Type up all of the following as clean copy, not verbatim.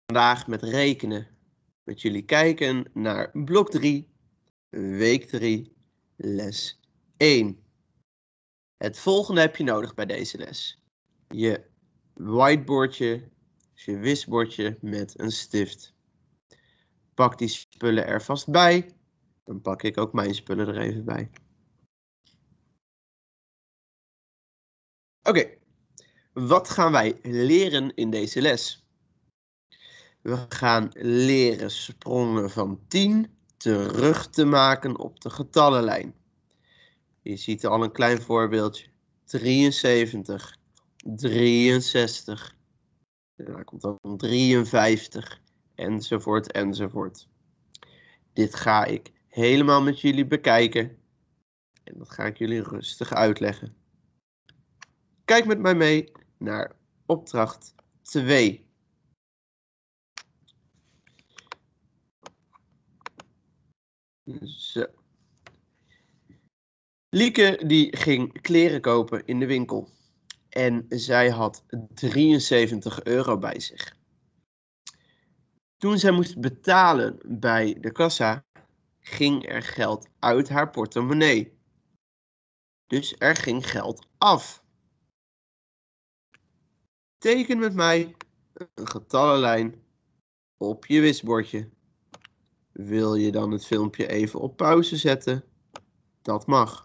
vandaag met rekenen met jullie kijken naar blok 3, week 3, les 1. Het volgende heb je nodig bij deze les. Je whiteboardje, je wisbordje met een stift. Pak die spullen er vast bij. Dan pak ik ook mijn spullen er even bij. Oké, wat gaan wij leren in deze les? We gaan leren sprongen van 10 terug te maken op de getallenlijn. Je ziet al een klein voorbeeldje. 73, 63, daarna komt dan 53, enzovoort, enzovoort. Dit ga ik helemaal met jullie bekijken en dat ga ik jullie rustig uitleggen. Kijk met mij mee naar opdracht 2. Zo. Lieke die ging kleren kopen in de winkel en zij had 73 euro bij zich. Toen zij moest betalen bij de kassa, ging er geld uit haar portemonnee. Dus er ging geld af. Teken met mij een getallenlijn op je wisbordje. Wil je dan het filmpje even op pauze zetten? Dat mag.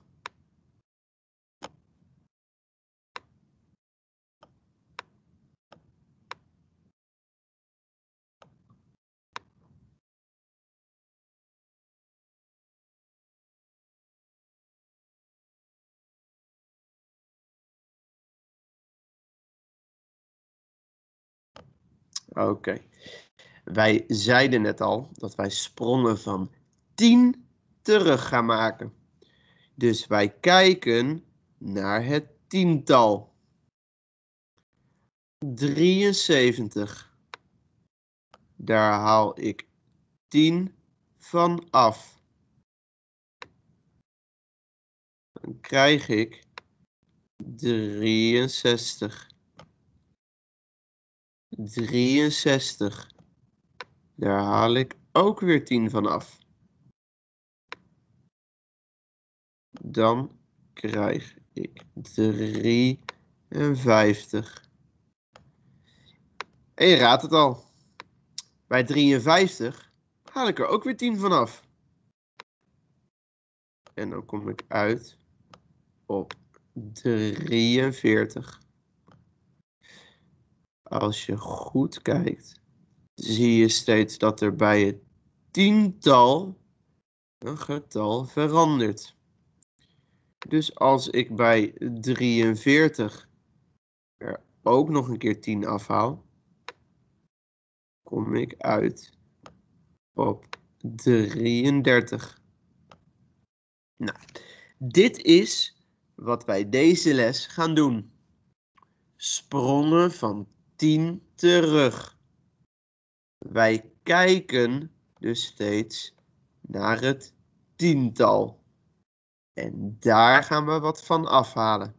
Oké. Wij zeiden net al dat wij sprongen van 10 terug gaan maken. Dus wij kijken naar het tiental. 73. Daar haal ik 10 van af. Dan krijg ik 63. 63. Daar haal ik ook weer 10 van af. Dan krijg ik 53. En je raadt het al. Bij 53 haal ik er ook weer 10 van af. En dan kom ik uit op 43. Als je goed kijkt, zie je steeds dat er bij het tiental een getal verandert. Dus als ik bij 43 er ook nog een keer 10 afhaal, kom ik uit op 33. Nou, dit is wat wij deze les gaan doen. Sprongen van 10 terug. Wij kijken dus steeds naar het tiental. En daar gaan we wat van afhalen.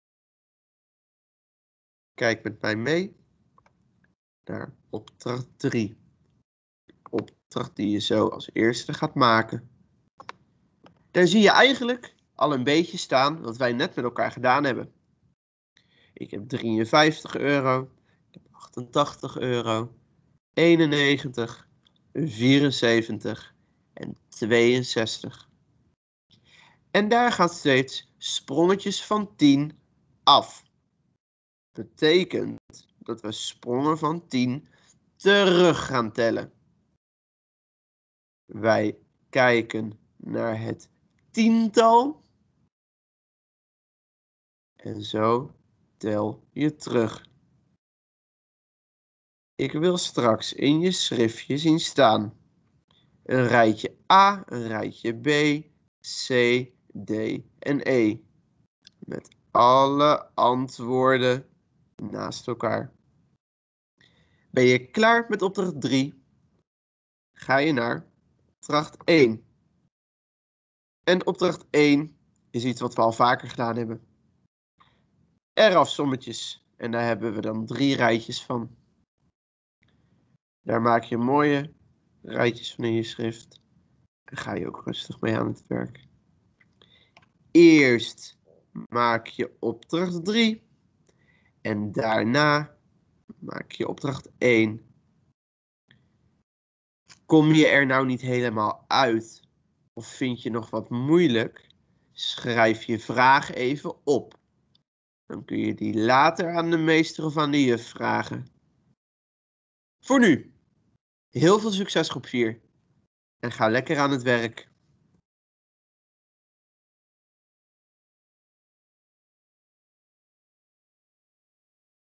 Kijk met mij mee naar opdracht 3. Opdracht die je zo als eerste gaat maken. Daar zie je eigenlijk al een beetje staan wat wij net met elkaar gedaan hebben. Ik heb 53 euro, ik heb 88 euro, 91, 74 en 62. En daar gaat steeds sprongetjes van 10 af. Betekent dat we sprongen van 10 terug gaan tellen. Wij kijken naar het tiental. En zo tel je terug. Ik wil straks in je schriftje zien staan. Een rijtje A, een rijtje B, C, D en E. Met alle antwoorden naast elkaar. Ben je klaar met opdracht 3? Ga je naar opdracht 1. En opdracht 1 is iets wat we al vaker gedaan hebben. Erfsommetjes. En daar hebben we dan 3 rijtjes van. Daar maak je mooie rijtjes van in je schrift. En ga je ook rustig mee aan het werk. Eerst maak je opdracht 3. En daarna maak je opdracht 1. Kom je er nou niet helemaal uit? Of vind je nog wat moeilijk? Schrijf je vraag even op. Dan kun je die later aan de meester of aan de juf vragen. Voor nu, heel veel succes groep 4. En ga lekker aan het werk.